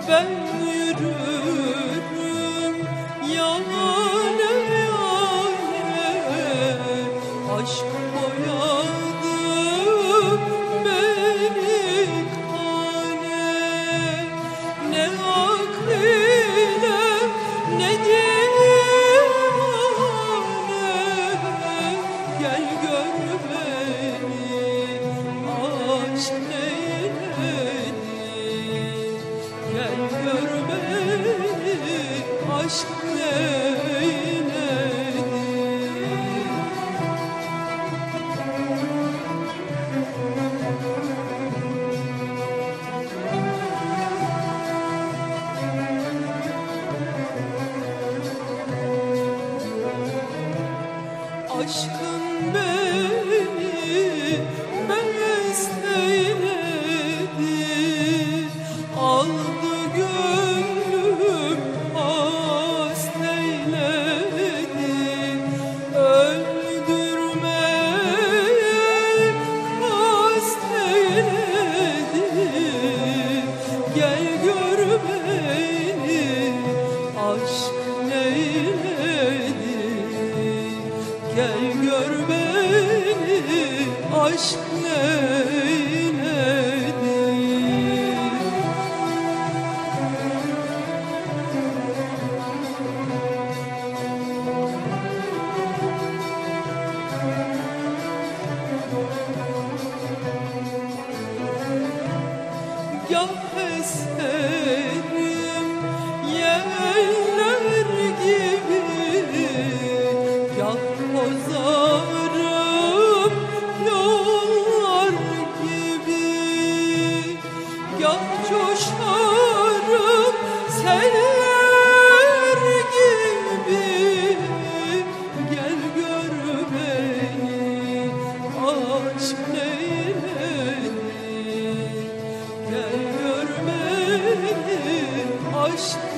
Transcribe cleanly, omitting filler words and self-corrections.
Ben yürürüm yâne yâne, aşk boyadı beni kâne. Ne ak ile ne divane, gel gör beni aşk neyledi. Gel gör beni aşk neyledi. Aşkın beni besleyledi, aldı gönlüm hasteyledi. Öldürmeye kasteyledi. Gel gör beni aşk neyledi. Gel gör beni aşk neyledi. Gah eserim yeller gibi, gah bozarım yollar gibi, gah coşarım seller gibi. Gel gör beni aşk neyledi. Gel gör beni aşk